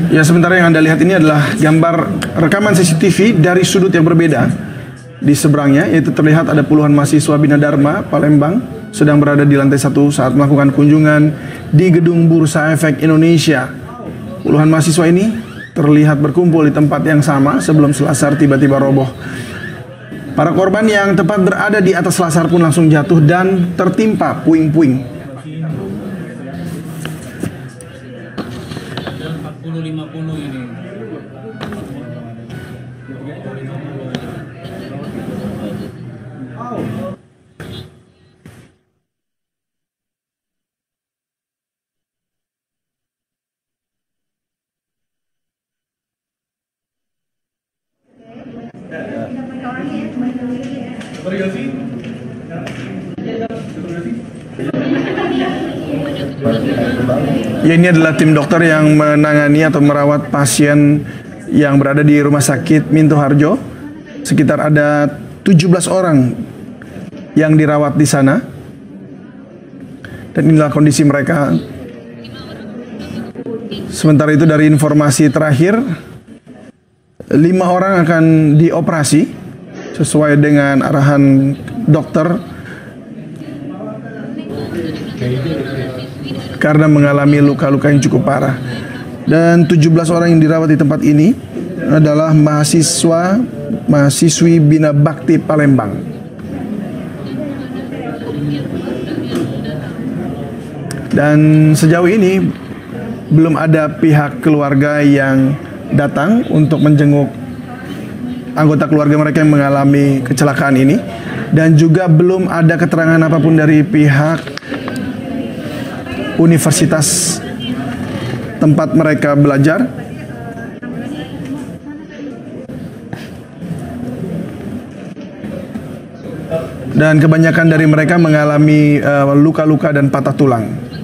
Ya, sementara yang Anda lihat ini adalah gambar rekaman CCTV dari sudut yang berbeda. Di seberangnya, yaitu terlihat ada puluhan mahasiswa Bina Dharma Palembang sedang berada di lantai 1 saat melakukan kunjungan di gedung Bursa Efek Indonesia. Puluhan mahasiswa ini terlihat berkumpul di tempat yang sama sebelum selasar tiba-tiba roboh. Para korban yang tepat berada di atas selasar pun langsung jatuh dan tertimpa puing-puing. 40-50 ini. Ya, ini adalah tim dokter yang menangani atau merawat pasien yang berada di Rumah Sakit Minto Harjo. Sekitar ada 17 orang yang dirawat di sana. Dan inilah kondisi mereka. Sementara itu dari informasi terakhir, 5 orang akan dioperasi sesuai dengan arahan dokter karena mengalami luka-luka yang cukup parah. Dan 17 orang yang dirawat di tempat ini adalah mahasiswi Bina Bakti Palembang. Dan sejauh ini belum ada pihak keluarga yang datang untuk menjenguk anggota keluarga mereka yang mengalami kecelakaan ini. Dan juga belum ada keterangan apapun dari pihak universitas tempat mereka belajar. Dan kebanyakan dari mereka mengalami luka-luka dan patah tulang.